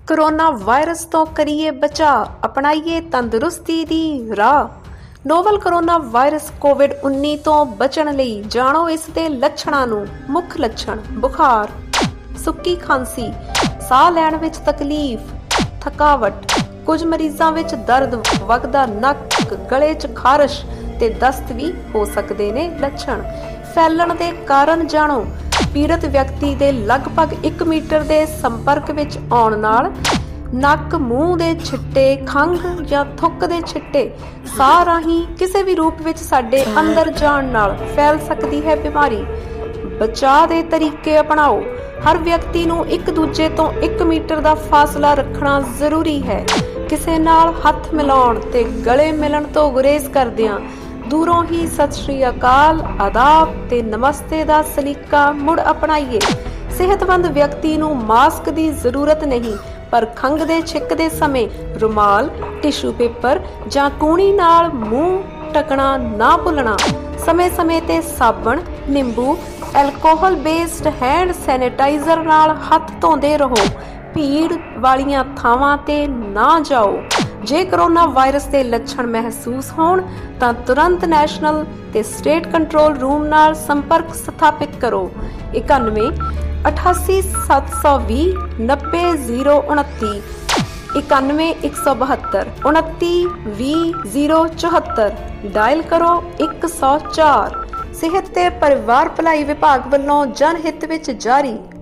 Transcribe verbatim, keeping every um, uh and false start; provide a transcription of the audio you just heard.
Corona virus तो करिए बचा, अपनाइए तंदुरुस्ती दी राह। नोवल कोरोना वायरस कोविड उन्नीस तो बचण लई जाणो इस दे लक्षणां नूं। मुख लक्षण बुखार, सुक्की खांसी, साह लैण विच तकलीफ, थकावट, कुछ मरीजां विच दर्द, वगदा नक, गले च खारश ते दस्त भी हो सकदे ने। लक्षण फैलण दे कारण जाणो। पीड़ित व्यक्ति दे लगभग एक मीटर दे संपर्क विच आउण नाल नक, मूँह दे छिट्टे, खंघ या थुੱਕ दे छिट्टे साह राਹੀਂ ਕਿਸੇ ਵੀ ਰੂਪ ਵਿੱਚ ਸਾਡੇ ਅੰਦਰ ਜਾਣ ਨਾਲ ਫੈਲ ਸਕਦੀ ਹੈ ਬਿਮਾਰੀ। ਬਚਾਅ ਦੇ ਤਰੀਕੇ ਅਪਣਾਓ। ਹਰ ਵਿਅਕਤੀ ਨੂੰ ਇੱਕ ਦੂਜੇ ਤੋਂ ਇੱਕ ਮੀਟਰ ਦਾ ਫਾਸਲਾ ਰੱਖਣਾ ਜ਼ਰੂਰੀ ਹੈ। ਕਿਸੇ ਨਾਲ ਹੱਥ ਮਿਲਾਉਣ ਤੇ ਗਲੇ ਮਿਲਣ ਤੋਂ ਗੁਰੇਜ਼ ਕਰਦਿਆਂ ਦੂਰੋਂ ਹੀ ਸਤਿ ਸ਼੍ਰੀ ਅਕਾਲ, ਆਦਾਬ ਤੇ ਨਮਸਤੇ ਦਾ ਸਲੀਕਾ ਮੁੜ ਅਪਣਾਈਏ। ਸਿਹਤਮੰਦ ਵਿਅਕਤੀ ਨੂੰ ਮਾਸਕ ਦੀ ਜ਼ਰੂਰਤ ਨਹੀਂ, ਪਰ ਖੰਘਦੇ ਛਿੱਕਦੇ ਸਮੇਂ ਰੁਮਾਲ, ਟਿਸ਼ੂ ਪੇਪਰ ਜਾਂ ਕੂਣੀ ਨਾਲ ਮੂੰਹ ਢਕਣਾ ਨਾ ਭੁੱਲਣਾ। ਸਮੇਂ-ਸਮੇਂ ਤੇ ਸਾਬਣ, ਨਿੰਬੂ, ਐਲਕੋਹਲ ਬੇਸਡ ਹੈਂਡ ਸੈਨੀਟਾਈਜ਼ਰ ਨਾਲ ਹੱਥ ਧੋਂਦੇ ਰਹੋ। ਭੀੜ ਵਾਲੀਆਂ ਥਾਵਾਂ ਤੇ ਨਾ ਜਾਓ। ਜੇ ਕਰੋਨਾ ਵਾਇਰਸ ਦੇ ਲੱਛਣ ਮਹਿਸੂਸ ਹੋਣ ਤਾਂ ਤੁਰੰਤ ਨੈਸ਼ਨਲ ਤੇ ਸਟੇਟ ਕੰਟਰੋਲ ਰੂਮ ਨਾਲ ਸੰਪਰਕ ਸਥਾਪਿਤ ਕਰੋ। ਇਕਾਨਵੇਂ ਅਠਾਸੀ ਸੱਤ ਸੌ ਵੀਹ ਨੱਬੇ ਜ਼ੀਰੋ ਉਨੱਤੀ, ਇਕਾਨਵੇਂ ਇੱਕ ਸੌ ਬਹੱਤਰ ਉਨੱਤੀ ਵੀਹ ਜ਼ੀਰੋ ਚੁਹੱਤਰ। ਡਾਇਲ ਕਰੋ ਇੱਕ ਸੌ ਚਾਰ। ਸਿਹਤ ਤੇ ਪਰਿਵਾਰ ਭਲਾਈ ਵਿਭਾਗ ਵੱਲੋਂ ਜਨ ਹਿੱਤ ਵਿੱਚ ਜਾਰੀ।